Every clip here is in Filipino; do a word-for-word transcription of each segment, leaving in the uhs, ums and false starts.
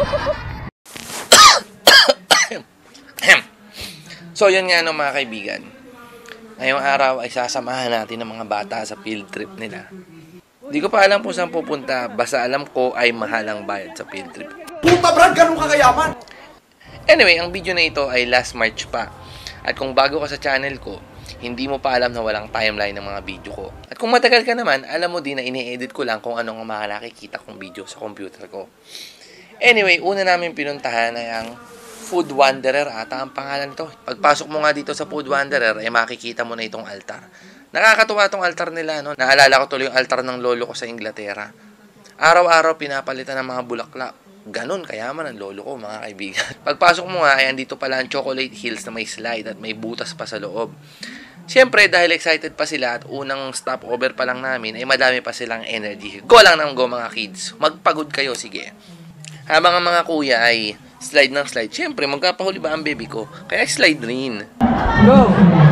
So, yun nga no mga kaibigan. Ngayong araw ay sasamahan natin ng mga bata sa field trip nila. Hindi ko pa alam kung saan pupunta. Basta alam ko ay mahalang bayad sa field trip. Puta Brad, ganun kakayaman! Anyway, ang video na ito ay last March pa. At kung bago ka sa channel ko, hindi mo pa alam na walang timeline ng mga video ko. At kung matagal ka naman, alam mo din na ini-edit ko lang kung anong mga nakikita kong video sa computer ko. Anyway, una namin pinuntahan ay ang Food Wanderer ata ang pangalan nito. Pagpasok mo nga dito sa Food Wanderer, ay makikita mo na itong altar. Nakakatuwa itong altar nila, no? Naalala ko tuloy yung altar ng lolo ko sa Inglaterra. Araw-araw pinapalitan ng mga bulaklak. Ganon kayaman ang lolo ko, mga kaibigan. Pagpasok mo nga, ay andito pala ang Chocolate Hills na may slide at may butas pa sa loob. Siyempre, dahil excited pa sila at unang stopover pa lang namin, ay madami pa silang energy. Go lang ng go mga kids. Magpagod kayo, sige. Habang ang mga kuya ay slide ng slide, siyempre, magkapahuli ba ang baby ko? Kaya slide rin. Go!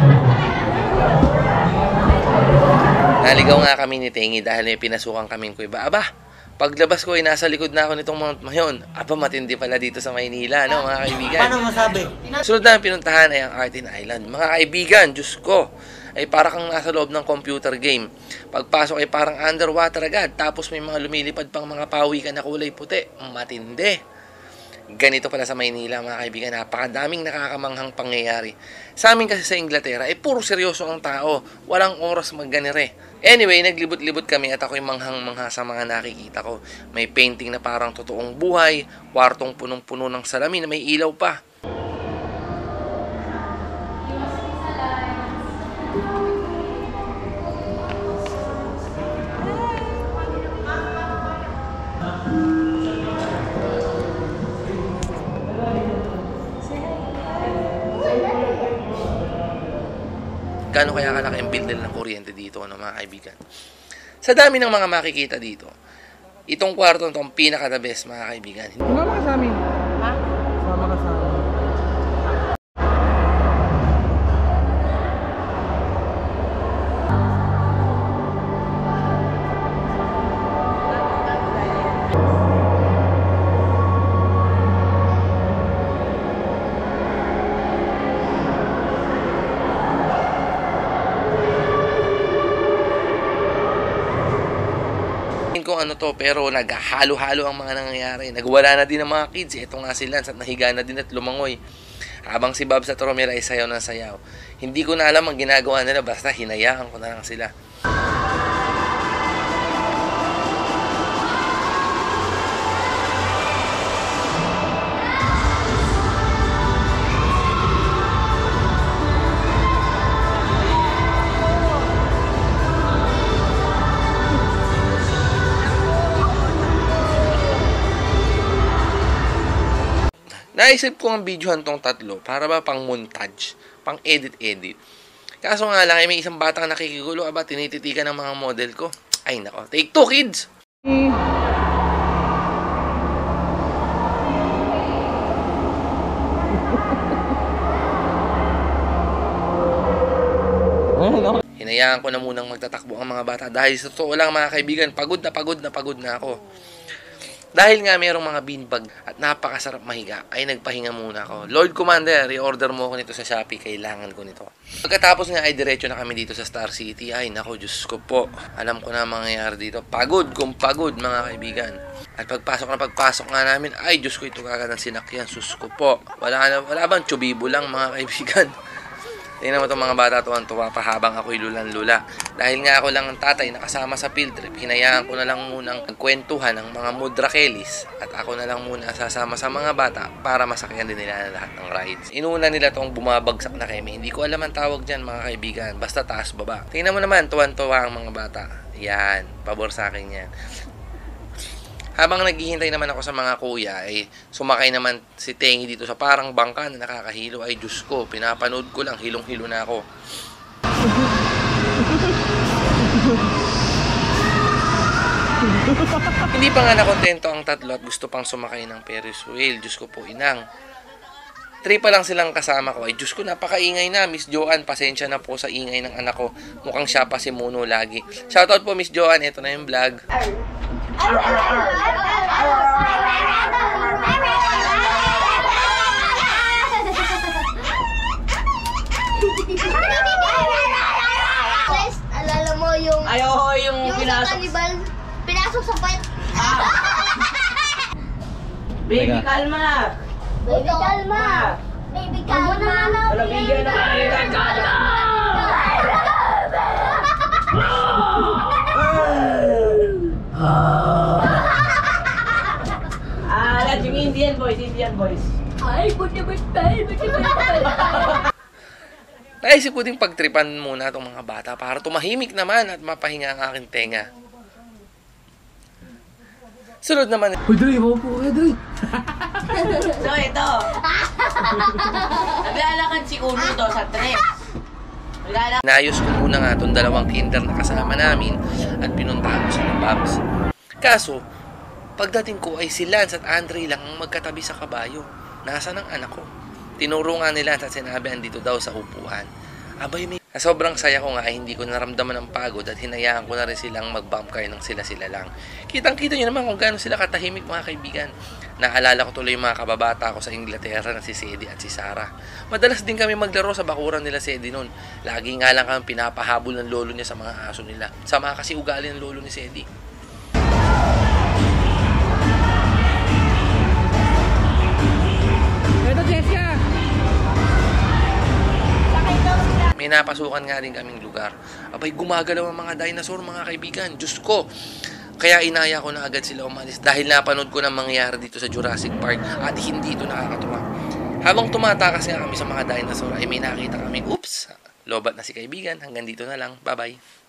Naligaw nga kami ni Tengi dahil may pinasukan kaming kuya. Aba, paglabas ko ay nasa likod na ako nitong Mount Mayon. Aba, matindi pala dito sa Maynila, no, mga kaibigan. Paano masabi? Sunod na pinuntahan ay ang Artin Island. Mga kaibigan, Diyos ko, ay para kang nasa loob ng computer game. Pagpasok ay parang underwater agad. Tapos may mga lumilipad pang mga pawikan na kulay puti. Matindi. Ganito pala sa Maynila, mga kaibigan. Napakadaming nakakamanghang pangyayari. Sa amin kasi sa Inglaterra, ay puro seryoso ang tao. Walang oras magganire. Anyway, naglibot-libot kami at ako'y manghang-mangha sa mga nakikita ko. May painting na parang totoong buhay, kwartong punong-puno ng salamin na may ilaw pa. Gano'n kaya kalaki ang bill nila ng kuryente dito, ano, mga kaibigan. Sa dami ng mga makikita dito, itong kwarto ito ang pinaka-the best, mga kaibigan. Sumama ka sa amin. Ha? Sumama ka sa amin. Kung ano to, pero naghahalo-halo ang mga nangyayari. Nagwala na din ang mga kids. Ito nga sila, at nahiga na din at lumangoy. Habang si Babs at Romero ay sayaw na sayaw. Hindi ko na alam ang ginagawa nila, basta hinayaan ko na lang sila. Naisip ko ang videohan tong tatlo para ba pang montage, pang edit-edit. Kaso nga lang, ay may isang batang nakikigulo, aba, tinititikan ng mga model ko. Ay nako, take two kids! Hinayaan ko na munang magtatakbo ang mga bata dahil sa totoo lang, mga kaibigan, pagod na pagod na pagod na ako. Dahil nga mayroong mga beanbag at napakasarap mahiga, ay nagpahinga muna ako. Lord Commander, re-order mo ako nito sa Shopee, kailangan ko nito. Pagkatapos nga ay diretso na kami dito sa Star City. Ay nako, Diyos ko po, alam ko na mangyayari dito. Pagod kung pagod, mga kaibigan. At pagpasok na pagpasok nga namin, ay Diyos ko, ito kagad ang sinakyan. Sus ko po, wala, na, wala bang tsubibo lang, mga kaibigan. Tingnan mo itong mga bata, tuwan-tuwa pa habang ako'y lulan-lula. Dahil nga ako lang ang tatay nakasama sa field trip, hinayaan ko na lang munang nagkwentuhan ng mga mudrakelis at ako na lang muna sasama sa mga bata para masakyan din nila lahat ng rides. Inuna nila itong bumabagsak na keme. Hindi ko alam ang tawag dyan, mga kaibigan. Basta taas baba. Tingnan mo naman, tuwan-tuwa ang mga bata. Yan, pabor sa akin yan. Habang naghihintay naman ako sa mga kuya, ay sumakay naman si Tengi dito sa parang bangka na nakakahilo. Ay Diyos ko, pinapanood ko lang, hilong-hilo na ako. Hindi pa nga nakontento ang tatlo at gusto pang sumakay ng Ferris wheel. Diyos ko po, inang. Three pa lang silang kasama ko. Ay Diyos ko, napakaingay na. Miss Joanne, pasensya na po sa ingay ng anak ko. Mukhang siya pa si Muno lagi. Shoutout po Miss Joanne, ito na yung vlog. Pinasok sa pet. Baby, kalma! Baby, kalma. Baby, kalma. Wala, bigyan na kayo. Ah, lahat yung Indian boys, Indian boys. Ay, buti buti buti buti. Naisip ko ding pagtripan muna itong mga bata para tumahimik naman at mapahinga ang aking tenga. Sunod naman. Uy, Dre, maupo ka, Dre. So, ito. Naglalakad si Uno to sa tres. Naglalakad. Naayos ko muna nga itong dalawang kinder na kasama namin at pinuntahan ko sa Babs. Kaso, pagdating ko ay si Lance at Andre lang ang magkatabi sa kabayo. Nasaan ang anak ko? Tinuro nga nila at sinabi andito daw sa upuan. Abay, may... Sobrang saya ko nga ay hindi ko naramdaman ang pagod at hinayaan ko na rin silang mag-bump car ng sila-sila lang. Kitang-kita nyo naman kung gaano sila katahimik mga kaibigan. Naalala ko tuloy yung mga kababata ko sa Inglaterra na si Sedi at si Sarah. Madalas din kami maglaro sa bakuran nila Sedi noon. Lagi nga lang kami pinapahabol ng lolo niya sa mga aso nila. Sama kasi ugali ng lolo ni Sedi. Ito, Jessica. May napasukan nga din kaming lugar. Abay, gumagalaw ang mga dinosaur, mga kaibigan. Diyos ko. Kaya inaya ko na agad sila umalis dahil napanood ko na mangyayari dito sa Jurassic Park at hindi ito nakakatuwa. Habang tumatakas nga kami sa mga dinosaur ay may nakita kami, oops, lobat na si kaibigan. Hanggang dito na lang. Bye-bye.